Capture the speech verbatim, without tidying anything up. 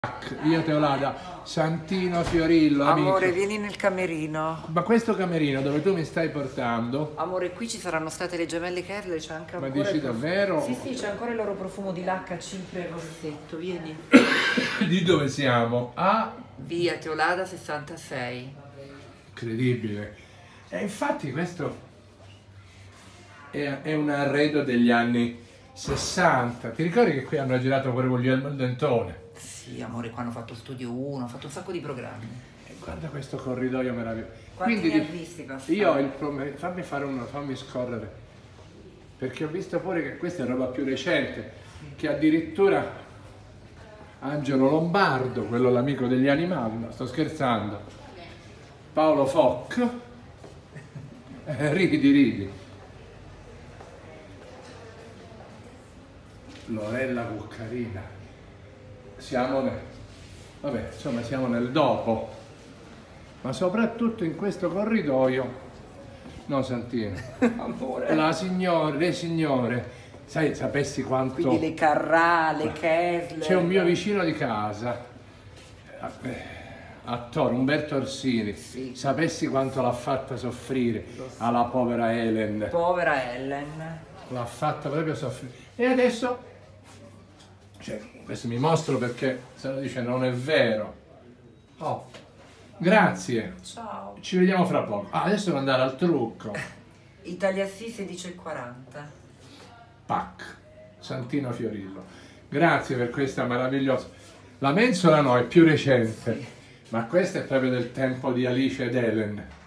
Io Teolada, Santino Fiorillo, Amore, amico. vieni nel camerino. Ma questo camerino dove tu mi stai portando? Amore, qui ci saranno state le gemelle Kevlar, c'è anche Ma ancora dici il profumo. davvero? Sì, sì, c'è ancora il loro profumo di lacca, cipria e rossetto, vieni. Di dove siamo? A... Via Teolada sessantasei. Incredibile. E infatti questo è, è un arredo degli anni sessanta. Ti ricordi che qui hanno girato pure Guglielmo il Dentone? Sì, amore, qua hanno fatto Studio uno, hanno fatto un sacco di programmi. E guarda questo corridoio meraviglioso. Quanti Quindi ne di- hai visti passare? io ho il problema, fammi fare uno, fammi scorrere. Perché ho visto pure che questa è roba più recente, che addirittura Angelo Lombardo, quello l'amico degli animali, no, sto scherzando, Paolo Foc, eh, ridi, ridi, Lorella Cuccarina, siamo nel, vabbè, insomma siamo nel dopo, ma soprattutto in questo corridoio, no Santino, Amore. la signora, le signore, sai, sapessi quanto... Quindi le Carrà, le Kevlar. C'è un mio vicino di casa, eh, attore, Umberto Orsini, Sì. sapessi quanto l'ha fatta soffrire alla povera Helen, Povera Ellen. l'ha fatta proprio soffrire. E adesso, cioè, questo mi mostro perché se no dice non è vero. Oh, grazie, Ciao. ci vediamo fra poco. Ah, adesso devo andare al trucco. Italia Sì sedici e quaranta. Pac, Santino Fiorillo. Grazie per questa meravigliosa... La mensola no, è più recente, ma questa è proprio del tempo di Alice ed Helen.